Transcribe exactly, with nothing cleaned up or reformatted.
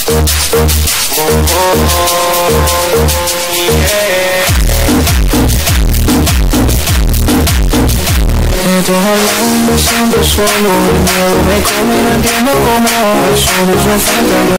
Tô rolando, sendo solo, meu, vem comigo, não tem como, as ondas vão